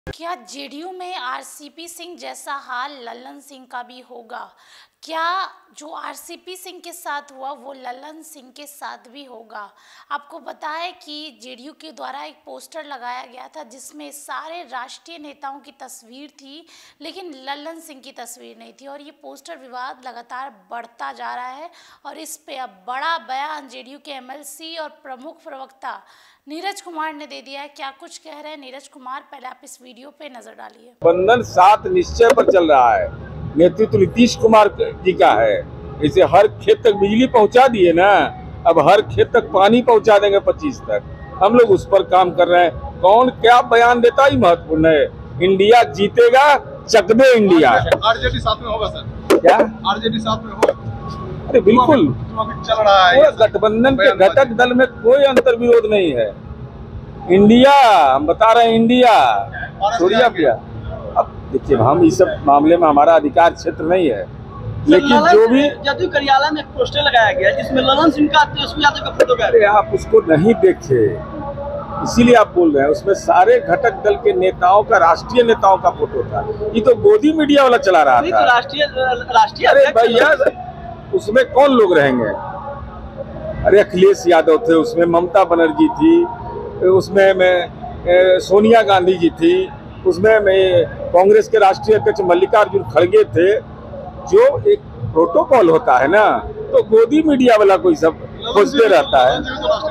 क्या जेडीयू में आरसीपी सिंह जैसा हाल लल्लन सिंह का भी होगा? क्या जो आरसीपी सिंह के साथ हुआ वो लल्लन सिंह के साथ भी होगा? आपको बताएं कि जेडीयू के द्वारा एक पोस्टर लगाया गया था जिसमें सारे राष्ट्रीय नेताओं की तस्वीर थी, लेकिन लल्लन सिंह की तस्वीर नहीं थी। और ये पोस्टर विवाद लगातार बढ़ता जा रहा है और इस पे अब बड़ा बयान जेडीयू के एमएलसी और प्रमुख प्रवक्ता नीरज कुमार ने दे दिया है। क्या कुछ कह रहे हैं नीरज कुमार, पहले आप इस वीडियो पे नजर डालिए। बंधन 7 निश्चय पर चल रहा है, नेतृत्व नीतीश कुमार जी का है। इसे हर खेत तक बिजली पहुंचा दिए ना, अब हर खेत तक पानी पहुंचा देंगे 25 तक। हम लोग उस पर काम कर रहे हैं। कौन क्या बयान देता ही महत्वपूर्ण है। इंडिया जीतेगा, चकदे इंडिया। आरजेडी साथ में होगा सर? क्या आरजेडी साथ में होगा? अरे बिल्कुल चल रहा है। गठबंधन के घटक दल में कोई अंतर विरोध नहीं है। इंडिया, हम बता रहे हैं इंडिया, छोड़िए भैया। अब देखिए, हम इस सब मामले में हमारा अधिकार क्षेत्र नहीं है, लेकिन जो भी जदयू कार्यालय में एक पोस्टर लगाया गया जिसमें लल्लन सिंह का, तेजस्वी यादव का फोटो है। आप उसको नहीं देखे, इसीलिए आप बोल रहे हैं। उसमें सारे घटक दल के नेताओं का, राष्ट्रीय नेताओं का फोटो था। ये तो गोदी मीडिया वाला चला रहा था। राष्ट्रीय अरे भैया, उसमें कौन लोग रहेंगे? अरे अखिलेश यादव थे उसमें, ममता बनर्जी थी उसमें, मैं सोनिया गांधी जी थी उसमें, मैं कांग्रेस के राष्ट्रीय अध्यक्ष मल्लिकार्जुन खड़गे थे। जो एक प्रोटोकॉल होता है ना, तो गोदी मीडिया वाला कोई सब खोजते रहता है।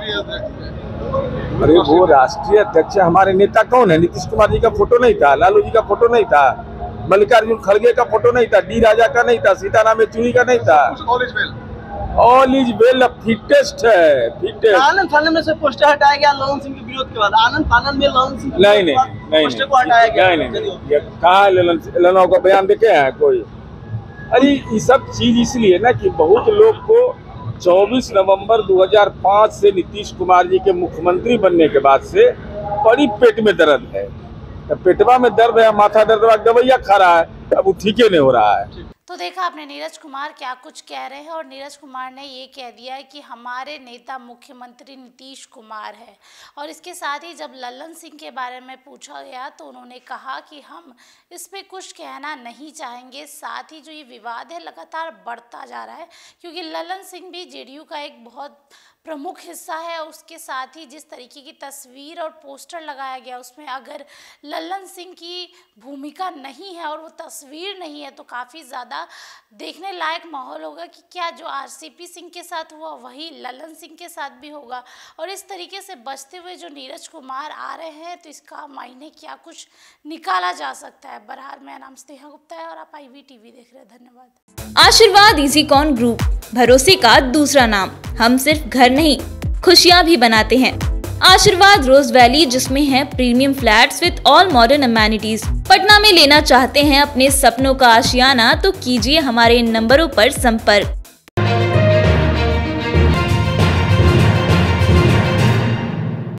अरे वो राष्ट्रीय अध्यक्ष हमारे नेता कौन है? नीतीश कुमार जी का फोटो नहीं था, लालू जी का फोटो नहीं था, मल्लिकार्जुन खड़गे का फोटो नहीं था, डी राजा का नहीं था, सीताराम येचुरी का नहीं था। ऑल इज वेल, फिटेस्ट है, फिटेस्ट। आनंद फानन में से पोस्टर हटाया गया लल्लन सिंह के विरोध के बाद। आनंद फानन में लल्लन सिंह नहीं पोस्टर को हटाया गया। नहीं, कहाँ लल्लन का बयान देखे हैं कोई? अरे ये सब चीज इसलिए ना कि बहुत लोग को 24 नवंबर 2005 से नीतीश कुमार जी के मुख्यमंत्री बनने के बाद से बड़ी पेट में दर्द है। पेटवा में दर्द है, माथा दर्द, दवाइयाँ खा रहा है, अब वो ठीक ही नहीं हो रहा है। तो देखा आपने नीरज कुमार क्या कुछ कह रहे हैं, और नीरज कुमार ने ये कह दिया है कि हमारे नेता मुख्यमंत्री नीतीश कुमार है। और इसके साथ ही जब लल्लन सिंह के बारे में पूछा गया तो उन्होंने कहा कि हम इस पे कुछ कहना नहीं चाहेंगे। साथ ही जो ये विवाद है लगातार बढ़ता जा रहा है, क्योंकि लल्लन सिंह भी जेडीयू का एक बहुत प्रमुख हिस्सा है। उसके साथ ही जिस तरीके की तस्वीर और पोस्टर लगाया गया उसमें अगर लल्लन सिंह की भूमिका नहीं है और वो तस्वीर नहीं है तो काफ़ी ज़्यादा देखने लायक माहौल होगा कि क्या जो आरसीपी सिंह के साथ हुआ वही लल्लन सिंह के साथ भी होगा। और इस तरीके से बचते हुए जो नीरज कुमार आ रहे हैं तो इसका मायने क्या कुछ निकाला जा सकता है। बहरहाल मेरा नाम स्नेहा गुप्ता है और आप IVTV देख रहे हैं। धन्यवाद। आशीर्वाद इजीकॉन ग्रुप, भरोसे का दूसरा नाम। हम सिर्फ घर नहीं, खुशियां भी बनाते हैं। आशीर्वाद रोज वैली, जिसमें है premium flats with all modern amenities. Patna में लेना चाहते हैं अपने सपनों का आशियाना, तो कीजिए हमारे इन नंबरों पर संपर्क।